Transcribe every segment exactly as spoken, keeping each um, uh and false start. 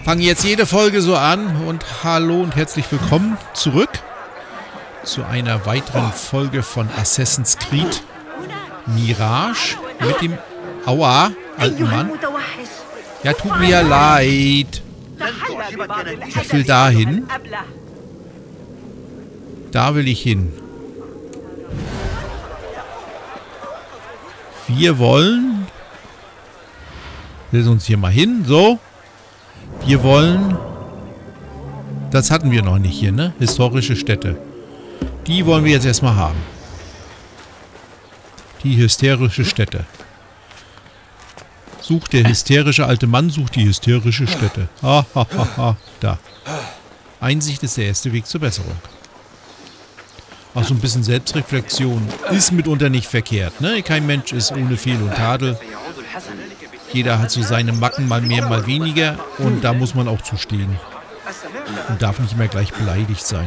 Fange jetzt jede Folge so an und hallo und herzlich willkommen zurück zu einer weiteren Folge von Assassin's Creed Mirage mit dem Aua, alten Mann. Ja, tut mir leid. Ich will dahin. Da will ich hin. Wir wollen... Setzen uns hier mal hin, so. Wir wollen... Das hatten wir noch nicht hier, ne? Historische Städte. Die wollen wir jetzt erstmal haben. Die hysterische Stätte. Sucht der hysterische alte Mann, sucht die hysterische Stätte. Ha, ha, ha, ha. Da. Einsicht ist der erste Weg zur Besserung. Auch so ein bisschen Selbstreflexion ist mitunter nicht verkehrt, ne? Kein Mensch ist ohne Fehl und Tadel. Jeder hat so seine Macken, mal mehr, mal weniger. Und da muss man auch zustehen. Und darf nicht mehr gleich beleidigt sein.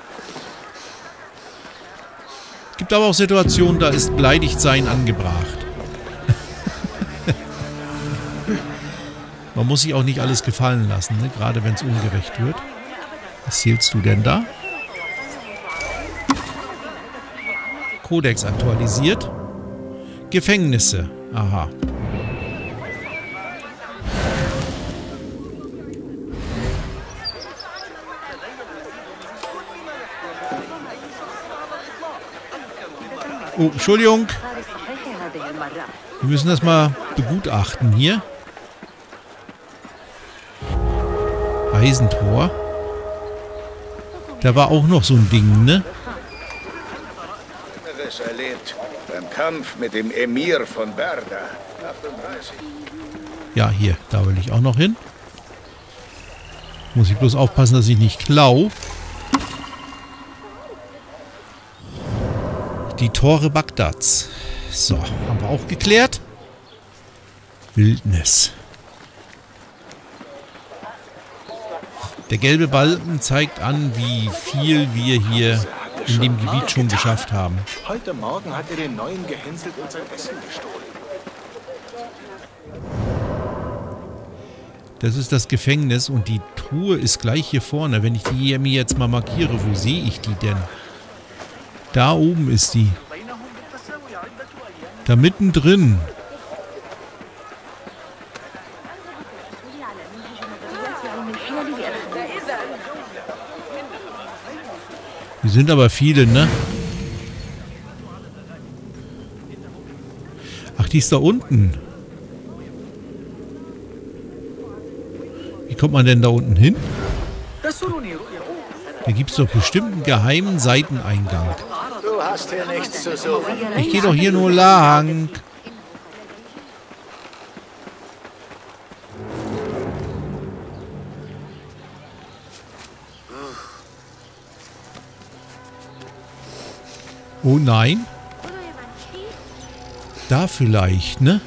Es gibt aber auch Situationen, da ist beleidigt sein angebracht. Man muss sich auch nicht alles gefallen lassen, ne? Gerade wenn es ungerecht wird. Was zählst du denn da? Kodex aktualisiert. Gefängnisse. Aha. Oh, Entschuldigung. Wir müssen das mal begutachten hier. Eisentor. Da war auch noch so ein Ding, ne? Erlebt beim Kampf mit dem Emir von Berda. achtunddreißig. Ja, hier, da will ich auch noch hin. Muss ich bloß aufpassen, dass ich nicht klau. Die Tore Bagdads. So, haben wir auch geklärt. Wildnis. Der gelbe Balken zeigt an, wie viel wir hier in dem Gebiet schon geschafft haben. Heute Morgen hat er den Neuen gehänselt und sein Essen gestohlen. Das ist das Gefängnis und die Truhe ist gleich hier vorne. Wenn ich die hier mir jetzt mal markiere, wo sehe ich die denn? Da oben ist die. Da mittendrin. Die sind aber viele, ne? Ach, die ist da unten. Wie kommt man denn da unten hin? Da gibt es doch bestimmt einen geheimen Seiteneingang. Du hast hier nichts zu suchen. Ich gehe doch hier nur lang. Oh nein. Da vielleicht, ne?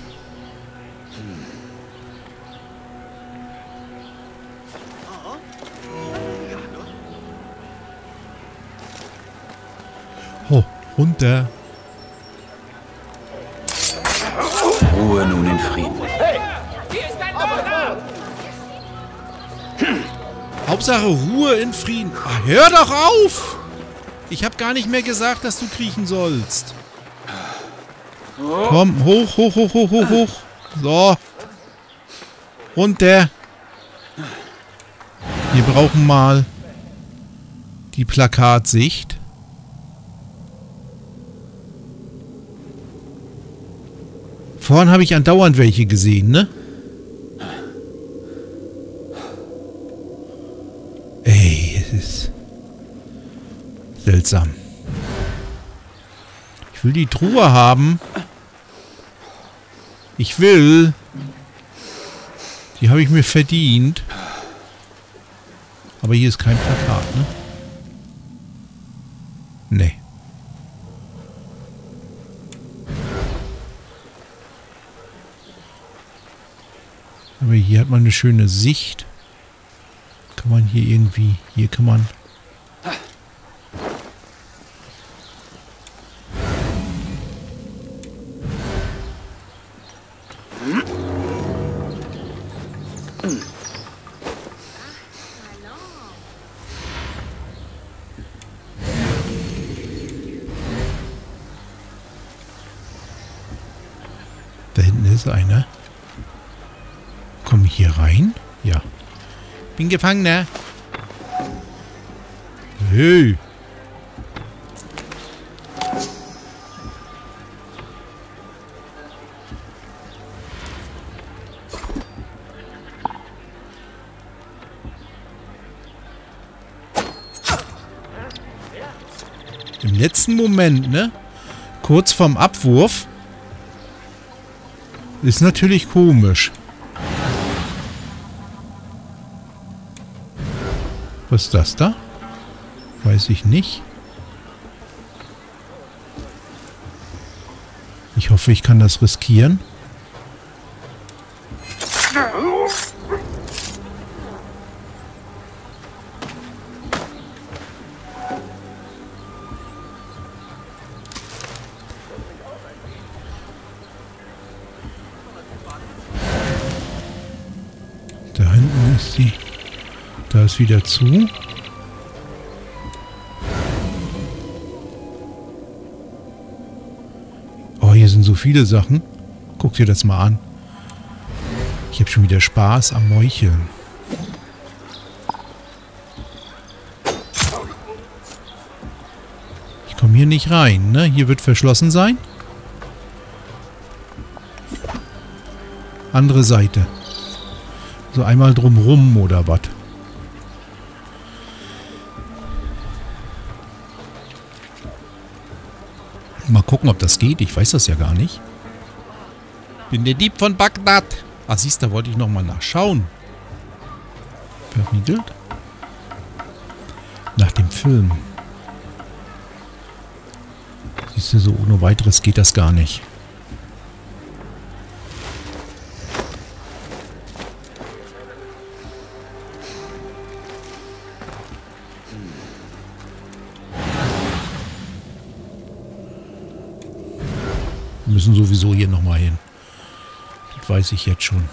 Oh, runter. Ruhe nun in Frieden. Hauptsache Ruhe in Frieden. Ah, hör doch auf! Ich habe gar nicht mehr gesagt, dass du kriechen sollst. Komm, hoch, hoch, hoch, hoch, hoch, hoch. So. Runter. Wir brauchen mal die Plakatsicht. Vorhin habe ich andauernd welche gesehen, ne? Ey, es ist seltsam. Ich will die Truhe haben. Ich will. Die habe ich mir verdient. Aber hier ist kein Plakat, ne? Nee. Aber hier hat man eine schöne Sicht. Kann man hier irgendwie... Hier kann man... Da hinten ist einer. Komme ich hier rein? Ja. Bin Gefangener. Hey. Im letzten Moment, ne? Kurz vorm Abwurf. Ist natürlich komisch. Was ist das da? Weiß ich nicht. Ich hoffe, ich kann das riskieren. Da hinten ist sie. Da ist wieder zu. Oh, hier sind so viele Sachen. Guck dir das mal an. Ich habe schon wieder Spaß am Meucheln. Ich komme hier nicht rein, ne? Hier wird verschlossen sein. Andere Seite. So einmal drumrum oder was? Mal gucken, ob das geht. Ich weiß das ja gar nicht. Bin der Dieb von Bagdad. Ach, siehst du, da wollte ich nochmal nachschauen. Verriegelt? Nach dem Film. Siehst du, so ohne weiteres geht das gar nicht. Wir müssen sowieso hier nochmal hin. Das weiß ich jetzt schon.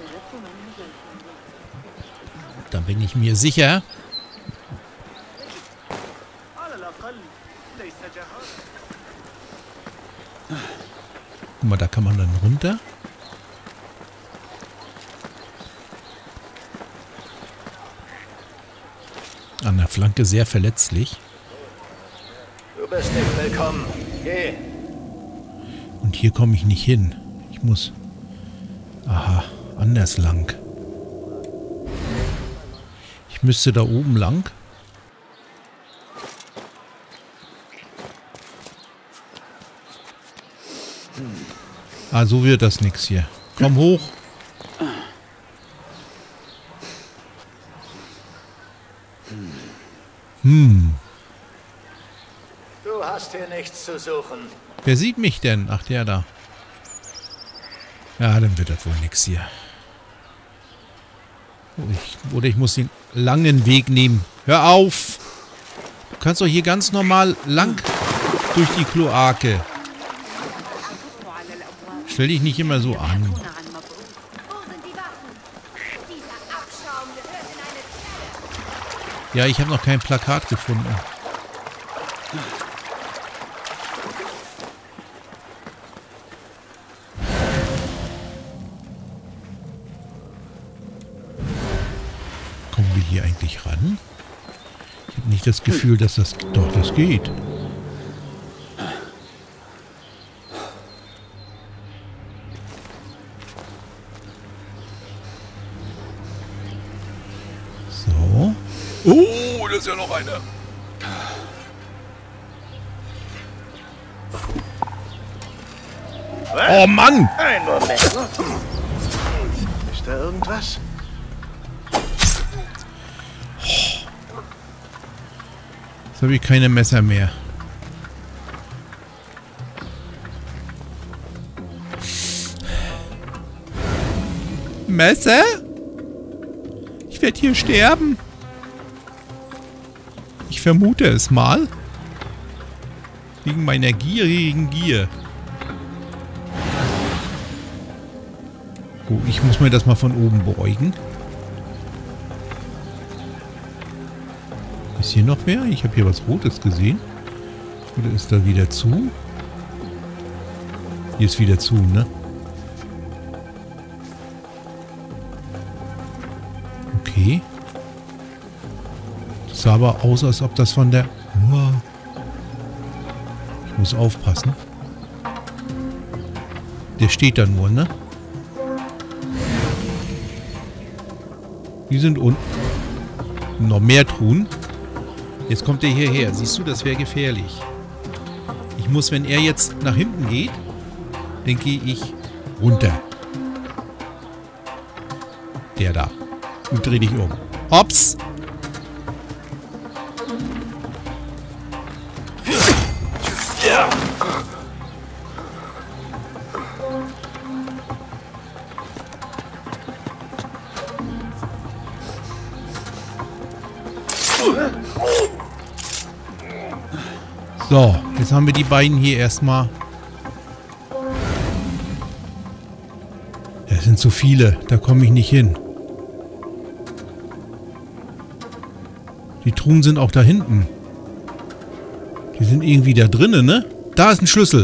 Da bin ich mir sicher. Guck mal, da kann man dann runter. An der Flanke sehr verletzlich. Du bist nicht willkommen. Geh. Und hier komme ich nicht hin. Ich muss... Aha, anders lang. Ich müsste da oben lang. Ah, so wird das nix hier. Komm hoch. Hm. Du hast hier nichts zu suchen. Wer sieht mich denn? Ach, der da. Ja, dann wird das wohl nix hier. Ich, oder ich muss den langen Weg nehmen. Hör auf! Du kannst doch hier ganz normal lang durch die Kloake. Stell dich nicht immer so an. Ja, ich habe noch kein Plakat gefunden. Kommen wir hier eigentlich ran? Ich habe nicht das Gefühl, dass das... Doch, das geht. So. Oh, da ist ja noch einer. Oh Mann! Ein Moment. Ist da irgendwas? Jetzt habe ich keine Messer mehr. Messer? Ich werde hier sterben. Ich vermute es mal. Wegen meiner gierigen Gier. Oh, ich muss mir das mal von oben beugen. Ist hier noch wer? Ich habe hier was Rotes gesehen. Oder ist da wieder zu? Hier ist wieder zu, ne? Okay. Das sah aber aus, als ob das von der... Uah. Ich muss aufpassen. Der steht da nur, ne? Die sind unten. Noch mehr Truhen. Jetzt kommt er hierher. Siehst du, das wäre gefährlich. Ich muss, wenn er jetzt nach hinten geht, dann gehe ich runter. Der da. Und dreh dich um. Hops! So, jetzt haben wir die beiden hier erstmal. Es sind zu viele, da komme ich nicht hin. Die Truhen sind auch da hinten. Die sind irgendwie da drinnen, ne? Da ist ein Schlüssel.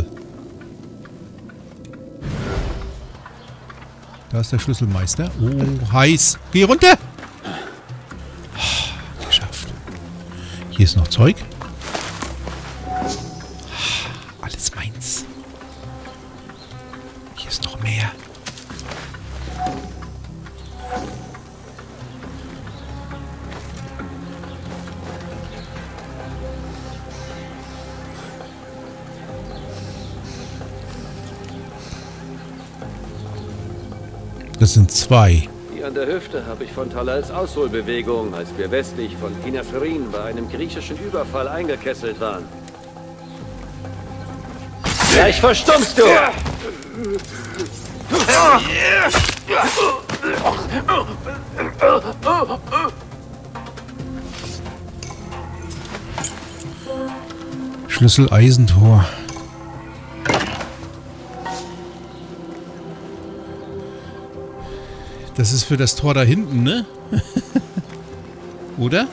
Da ist der Schlüsselmeister. Oh, heiß. Geh runter! Geschafft. Hier ist noch Zeug. Alles meins. Hier ist noch mehr. Das sind zwei. Die an der Hüfte habe ich von Talals Ausholbewegung, als wir westlich von Inaferin bei einem griechischen Überfall eingekesselt waren. Gleich verstummst du! Schlüssel Eisentor. Das ist für das Tor da hinten, ne? Oder?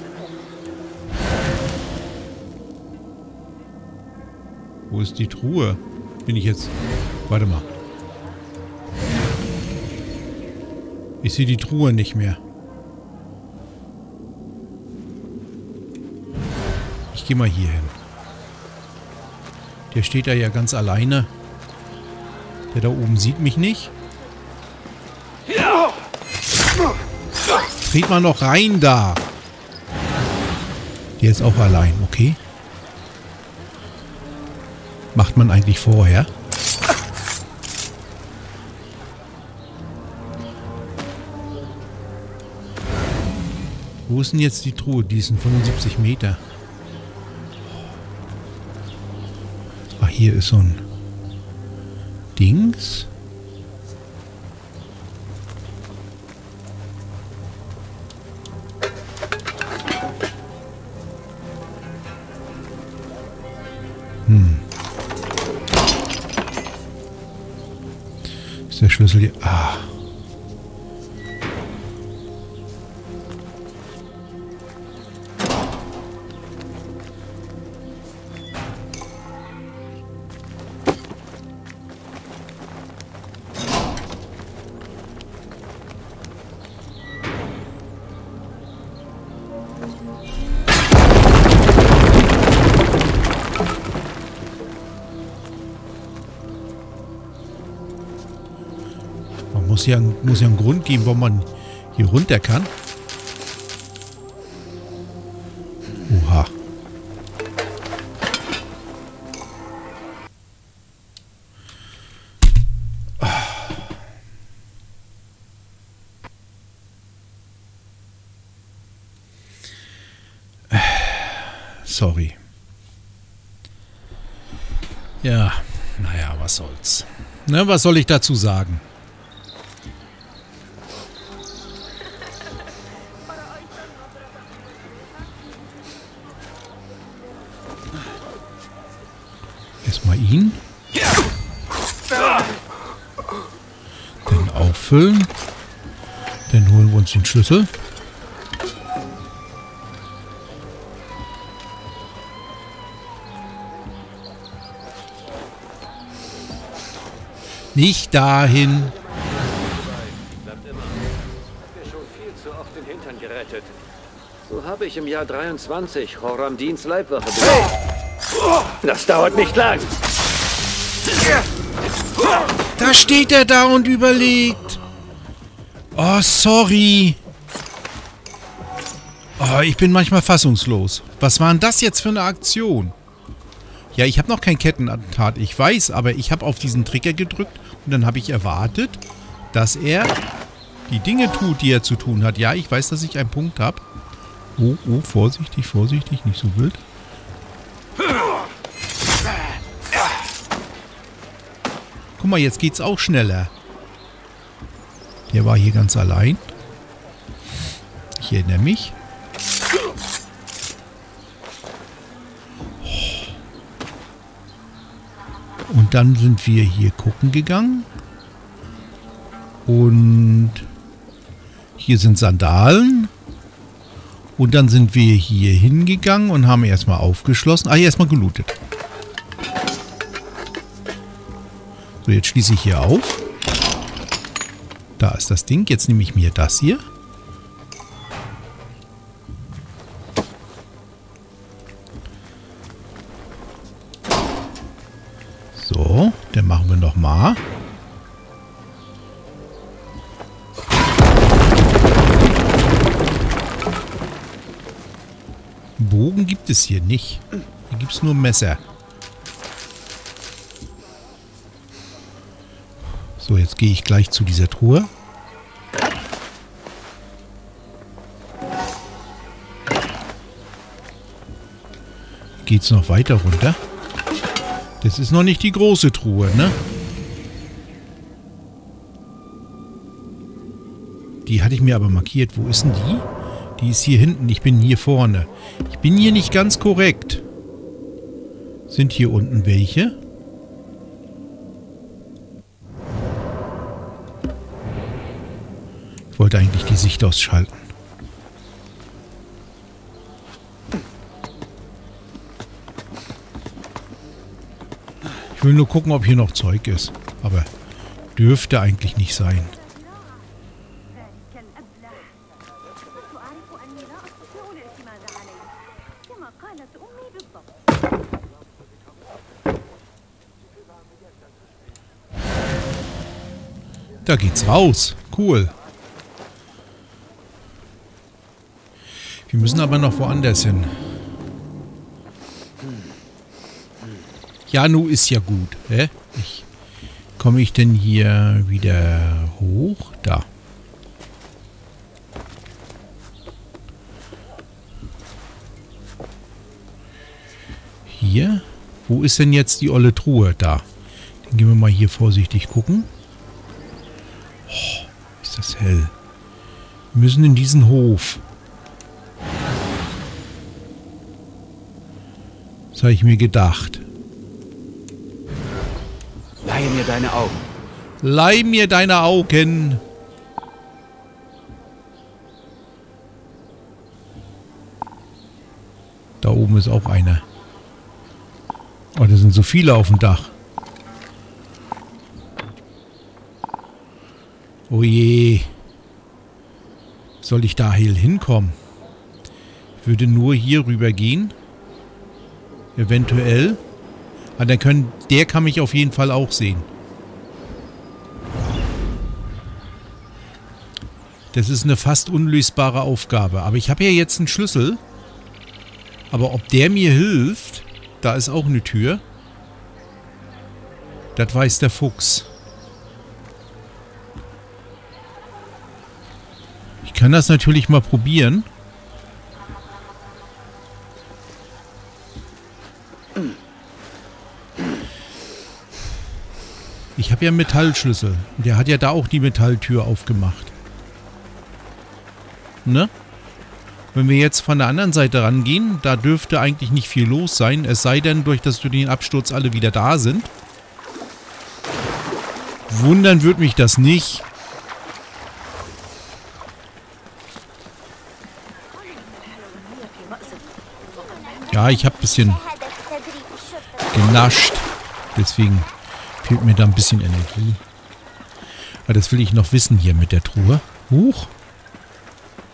Wo ist die Truhe? Bin ich jetzt... Warte mal. Ich sehe die Truhe nicht mehr. Ich gehe mal hier hin. Der steht da ja ganz alleine. Der da oben sieht mich nicht. Dreht mal noch rein da. Der ist auch allein, okay. Macht man eigentlich vorher. Wo ist denn jetzt die Truhe? Die sind fünfundsiebzig Meter. Ah, hier ist so ein Dings. Hm. Ist der Schlüssel hier? Ah. Muss ja, muss ja einen Grund geben, warum man hier runter kann. Oha. Sorry. Ja, naja, was soll's. Na, was soll ich dazu sagen? Erstmal ihn. Dann auffüllen. Dann holen wir uns den Schlüssel. Nicht dahin. Bleibt immer. Hat mir schon viel zu oft den Hintern gerettet. So habe ich im Jahr dreiundzwanzig Khorramdins Leibwache besucht. Das dauert nicht lang. Da steht er da und überlegt. Oh, sorry. Oh, ich bin manchmal fassungslos. Was war denn das jetzt für eine Aktion? Ja, ich habe noch kein Kettenattentat, ich weiß, aber ich habe auf diesen Trigger gedrückt und dann habe ich erwartet, dass er die Dinge tut, die er zu tun hat. Ja, ich weiß, dass ich einen Punkt habe. Oh, oh, vorsichtig, vorsichtig, nicht so wild. Guck mal, jetzt geht's auch schneller. Der war hier ganz allein. Ich erinnere mich. Und dann sind wir hier gucken gegangen. Und hier sind Sandalen. Und dann sind wir hier hingegangen und haben erstmal aufgeschlossen. Ah, hier erstmal gelootet. So, jetzt schließe ich hier auf. Da ist das Ding. Jetzt nehme ich mir das hier. So, dann machen wir nochmal. Bogen gibt es hier nicht. Hier gibt es nur Messer. So, jetzt gehe ich gleich zu dieser Truhe. Geht's noch weiter runter? Das ist noch nicht die große Truhe, ne? Die hatte ich mir aber markiert. Wo ist denn die? Die ist hier hinten. Ich bin hier vorne. Ich bin hier nicht ganz korrekt. Sind hier unten welche? Ich wollte eigentlich die Sicht ausschalten. Ich will nur gucken, ob hier noch Zeug ist. Aber dürfte eigentlich nicht sein. Da geht's raus. Cool. Wir müssen aber noch woanders hin. Ja, nu ist ja gut. Hä? Ich, komme ich denn hier wieder hoch? Da. Hier? Wo ist denn jetzt die olle Truhe? Da. Dann gehen wir mal hier vorsichtig gucken. Oh, ist das hell. Wir müssen in diesen Hof. Das habe ich mir gedacht. Leihe mir deine Augen. Leih mir deine Augen. Da oben ist auch einer. Oh, da sind so viele auf dem Dach. Oh je. Soll ich da hinkommen? Ich würde nur hier rüber gehen. Eventuell. Aber dann können, der kann mich auf jeden Fall auch sehen. Das ist eine fast unlösbare Aufgabe. Aber ich habe ja jetzt einen Schlüssel. Aber ob der mir hilft, da ist auch eine Tür. Das weiß der Fuchs. Ich kann das natürlich mal probieren. Ich habe ja einen Metallschlüssel. Der hat ja da auch die Metalltür aufgemacht. Ne? Wenn wir jetzt von der anderen Seite rangehen, da dürfte eigentlich nicht viel los sein. Es sei denn, durch das durch den Absturz alle wieder da sind. Wundern würde mich das nicht. Ja, ich habe ein bisschen genascht. Deswegen fehlt mir da ein bisschen Energie. Aber das will ich noch wissen hier mit der Truhe. Huch.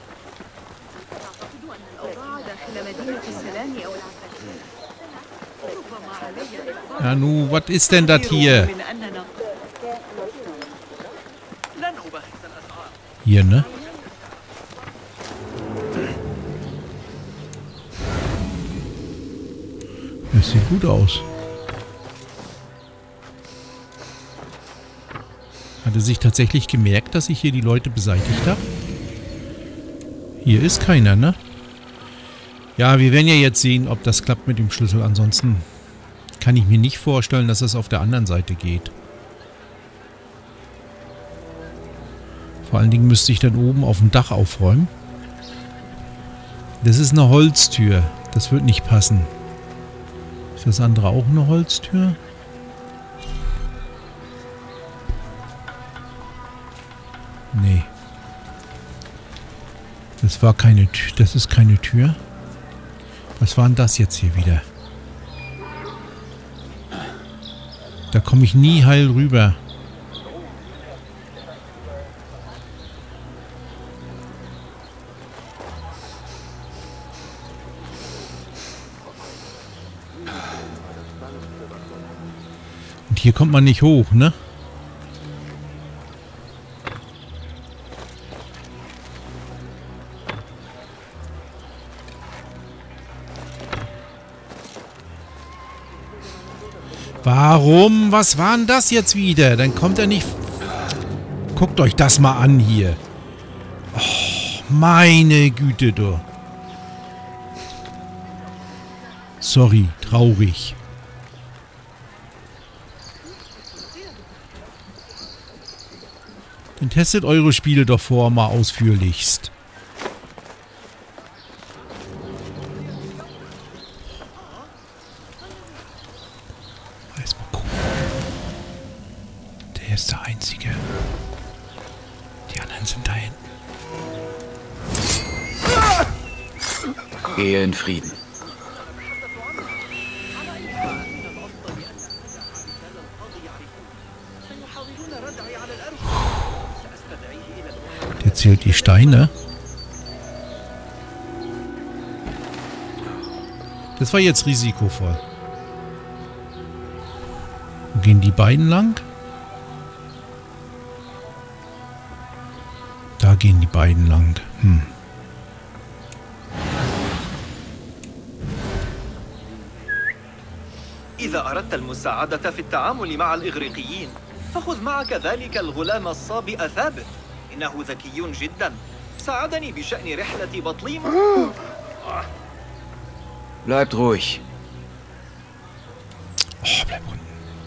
Nanu, was ist denn das hier? Hier, ne? Das sieht gut aus. Hat er sich tatsächlich gemerkt, dass ich hier die Leute beseitigt habe? Hier ist keiner, ne? Ja, wir werden ja jetzt sehen, ob das klappt mit dem Schlüssel. Ansonsten kann ich mir nicht vorstellen, dass es auf der anderen Seite geht. Vor allen Dingen müsste ich dann oben auf dem Dach aufräumen. Das ist eine Holztür. Das wird nicht passen. Ist das andere auch eine Holztür? Nee. Das war keine Tür. Das ist keine Tür. Was war denn das jetzt hier wieder? Da komme ich nie heil rüber. Und hier kommt man nicht hoch, ne? Warum? Was war denn das jetzt wieder? Dann kommt er nicht... Guckt euch das mal an hier. Oh, meine Güte, du. Sorry, traurig. Dann testet eure Spiele doch vor mal ausführlichst. Erstmal gucken. Der ist der Einzige. Die anderen sind da hinten. Gehe in Frieden. Der zählt die Steine. Das war jetzt risikovoll. Wo gehen die beiden lang? Da gehen die beiden lang. Hm. إذا أردت المساعدة في التعامل مع الإغريقيين فخذ معك ذلك الغلام الصابئ ثابت إنه ذكي جدا ساعدني بشأن رحلة بطليمة. Bleibt ruhig. Oh, bleib unten.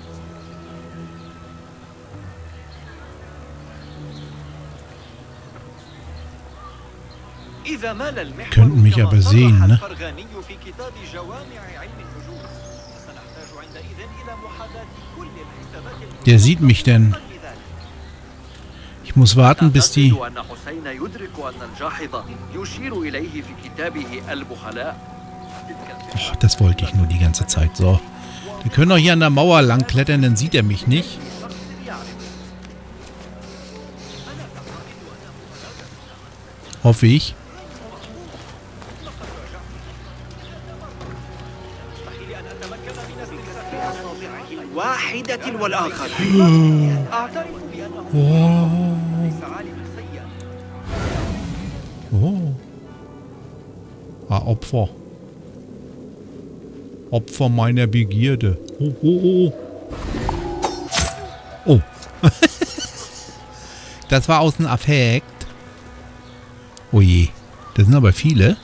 Könnten mich aber sehen, ne? Der sieht mich denn. Ich muss warten, bis die... Oh, das wollte ich nur die ganze Zeit. So. Wir können auch hier an der Mauer lang klettern, dann sieht er mich nicht. Hoffe ich. Oh. Oh. Ah, Opfer. Opfer meiner Begierde. Oh, oh, oh. Oh. Das war aus dem Affekt. Oh je. Das sind aber viele.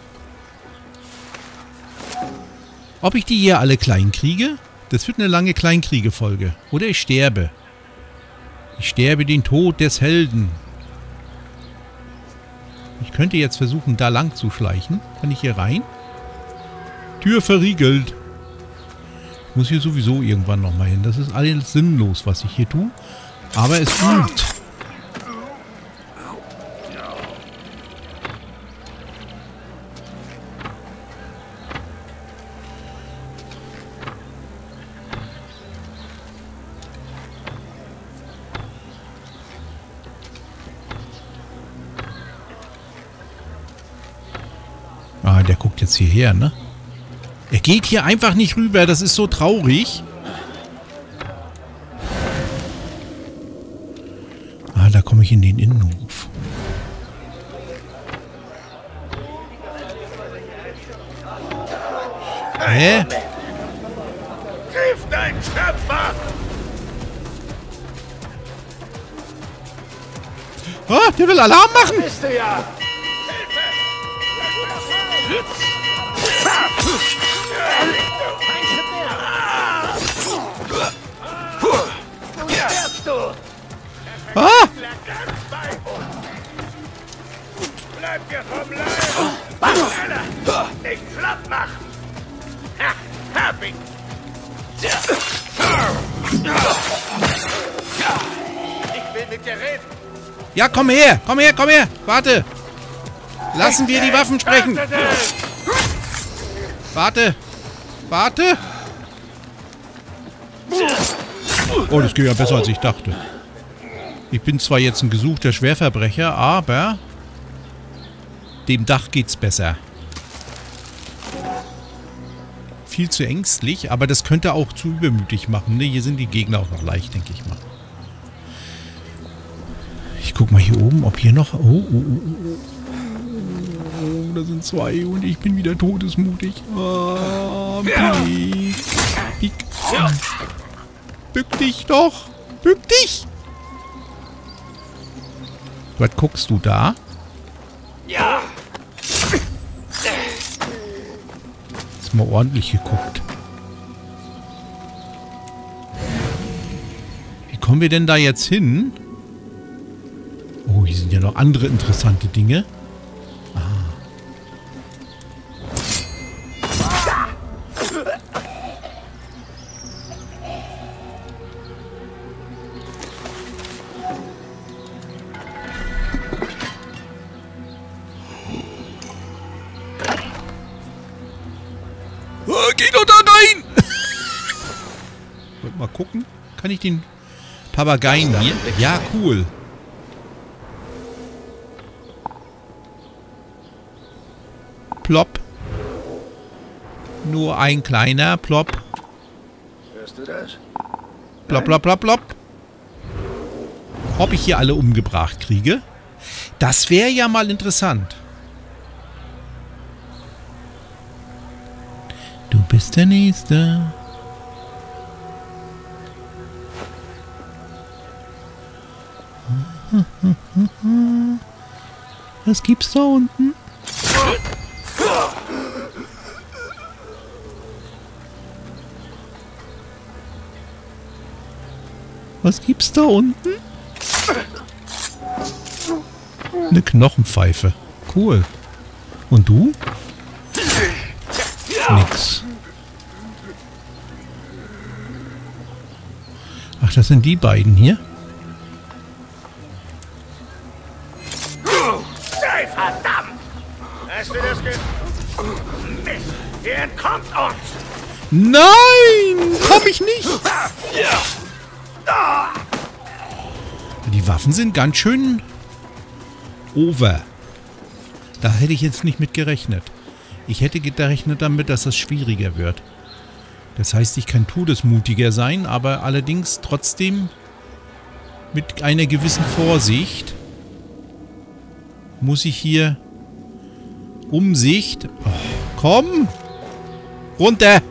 Ob ich die hier alle klein kriege? Das wird eine lange Kleinkriege-Folge. Oder ich sterbe. Ich sterbe den Tod des Helden. Ich könnte jetzt versuchen, da lang zu schleichen. Kann ich hier rein? Tür verriegelt. Ich muss hier sowieso irgendwann nochmal hin. Das ist alles sinnlos, was ich hier tue. Aber es übt. Ah, der guckt jetzt hierher, ne? Er geht hier einfach nicht rüber. Das ist so traurig. komme ich in den Innenhof. Hä? Triff dein Schöpfer! Ah, der will Alarm machen! Bist du ja! Du stirbst du! Ah! Bleib dir vom Leib! Nicht schlapp machen! Ha! Hab ihn! Ich will mit dir reden! Ja, komm her! Komm her, komm her! Warte! Lassen wir die Waffen sprechen! Warte! Warte! Oh, das geht ja besser, als ich dachte. Ich bin zwar jetzt ein gesuchter Schwerverbrecher, aber dem Dach geht's besser. Viel zu ängstlich, aber das könnte auch zu übermütig machen. Ne? Hier sind die Gegner auch noch leicht, denke ich mal. Ich guck mal hier oben, ob hier noch... Oh, oh, oh, oh. Oh, da sind zwei und ich bin wieder todesmutig. Ah, Piek. Piek. Bück dich doch. Bück dich. Was guckst du da? Ja! Hast mal ordentlich geguckt. Wie kommen wir denn da jetzt hin? Oh, hier sind ja noch andere interessante Dinge. Ah. Oh, geh doch da rein! Wollt mal gucken. Kann ich den Papageien hier? Ja, cool. Plopp. Nur ein kleiner Plopp. Hörst du das? Plopp, plopp, plopp, plopp. Ob ich hier alle umgebracht kriege? Das wäre ja mal interessant. Du bist der Nächste. Was gibt's da unten? Was gibt's da unten? Eine Knochenpfeife. Cool. Und du? Nix. Ach, das sind die beiden hier? Sei verdammt! Hast du das ge... Mist! Ihr entkommt uns! Nein! Komm ich nicht! Die Waffen sind ganz schön over. Da hätte ich jetzt nicht mit gerechnet. Ich hätte gerechnet damit, dass das schwieriger wird. Das heißt, ich kann todesmutiger sein, aber allerdings trotzdem mit einer gewissen Vorsicht muss ich hier Umsicht... Oh, komm! Runter!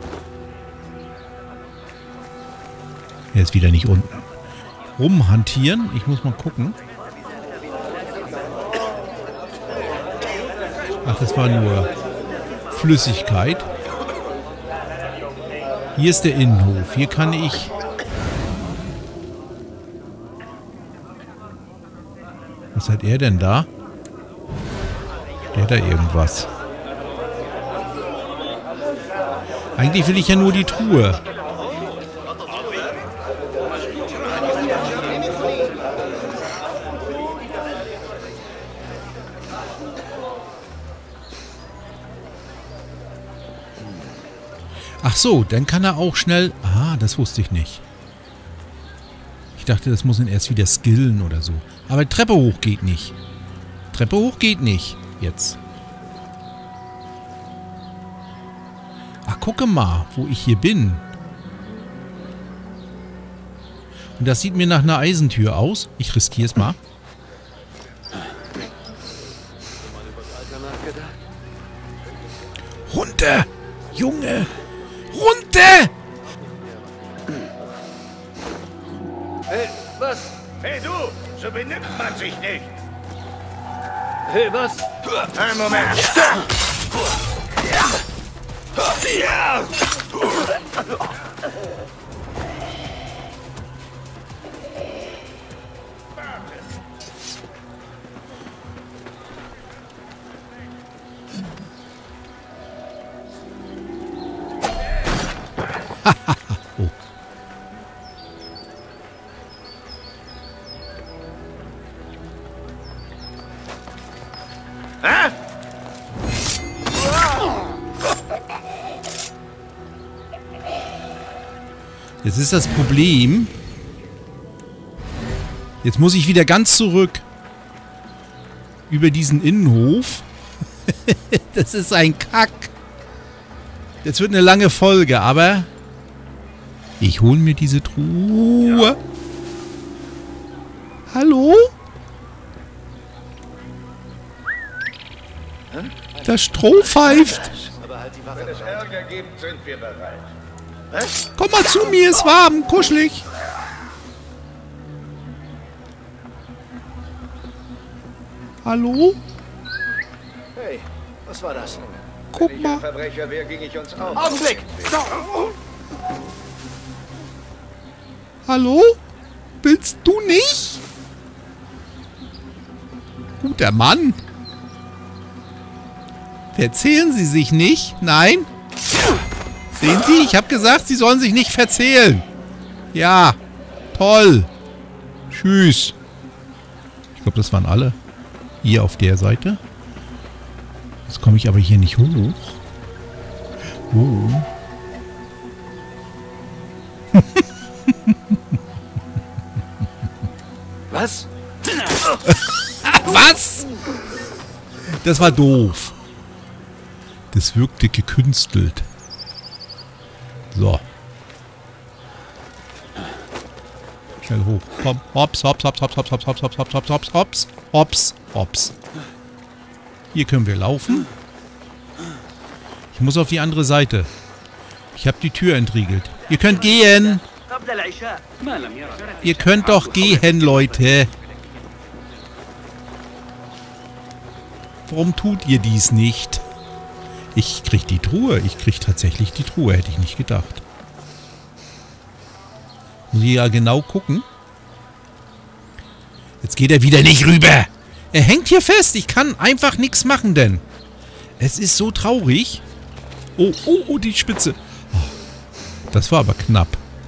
Er ist wieder nicht unten. Rumhantieren. Ich muss mal gucken. Ach, das war nur Flüssigkeit. Hier ist der Innenhof. Hier kann ich... Was hat er denn da? Der hat da irgendwas. Eigentlich will ich ja nur die Truhe. Ach so, dann kann er auch schnell... Ah, das wusste ich nicht. Ich dachte, das muss ihn erst wieder skillen oder so. Aber Treppe hoch geht nicht. Treppe hoch geht nicht. Jetzt. Ach, gucke mal, wo ich hier bin. Und das sieht mir nach einer Eisentür aus. Ich riskiere es mal. runter! Junge! Runter! Hey, was? Hey du, so benimmt man sich nicht. Hey, was? Ein Moment. Oh. Hä? Jetzt ist das Problem. Jetzt muss ich wieder ganz zurück. Über diesen Innenhof. Das ist ein Kack. Das wird eine lange Folge, aber ich hole mir diese Truhe. Ja. Hallo? Das Stroh pfeift. Wenn es Ärger gibt, sind wir bereit. Komm mal zu mir, ist warm, kuschelig. Hallo? Hey, was war das? Guck Wenn ich ein mal. Verbrecher wäre, ging ich uns auch. Augenblick! Hallo? Willst du nicht? Guter Mann. Verzählen Sie sich nicht? Nein? Sehen Sie? Ich habe gesagt, Sie sollen sich nicht verzählen. Ja. Toll. Tschüss. Ich glaube, das waren alle. Hier auf der Seite. Jetzt komme ich aber hier nicht hoch. Oh. Was? Was? Das war doof. Das wirkte gekünstelt. So. Schnell hoch. Komm. Hops, hops, hops, hops, hops, hops, hops, hops, hops, hops, hops, hops, hops, hops. Hier können wir laufen. Ich muss auf die andere Seite. Ich habe die Tür entriegelt. Ihr könnt gehen. Ihr könnt doch gehen, Leute. Warum tut ihr dies nicht? Ich krieg die Truhe. Ich krieg tatsächlich die Truhe. Hätte ich nicht gedacht. Muss ich ja genau gucken. Jetzt geht er wieder nicht rüber. Er hängt hier fest. Ich kann einfach nichts machen, denn. Es ist so traurig. Oh, oh, oh, die Spitze. Oh, das war aber knapp.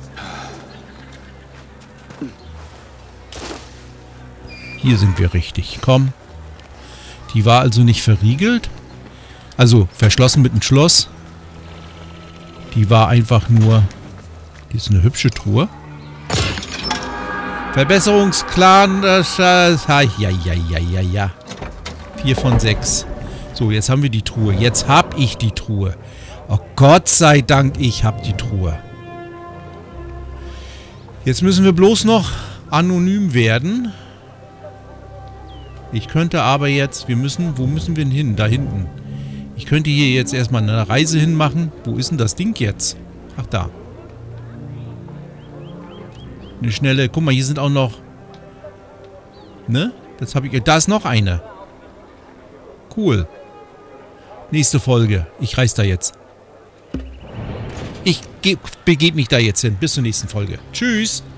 Hier sind wir richtig. Komm. Die war also nicht verriegelt. Also verschlossen mit einem Schloss. Die war einfach nur... Die ist eine hübsche Truhe. Verbesserungsplan. Das, das, ja, ja, ja, ja, ja. Vier von sechs. So, jetzt haben wir die Truhe. Jetzt hab ich die Truhe. Oh Gott sei Dank, ich hab die Truhe. Jetzt müssen wir bloß noch anonym werden. Ich könnte aber jetzt... Wir müssen... Wo müssen wir denn hin? Da hinten. Ich könnte hier jetzt erstmal eine Reise hinmachen. Wo ist denn das Ding jetzt? Ach, da. Eine schnelle... Guck mal, hier sind auch noch... Ne? Das habe ich... Da ist noch eine. Cool. Nächste Folge. Ich reise da jetzt. Ich begebe mich da jetzt hin. Bis zur nächsten Folge. Tschüss.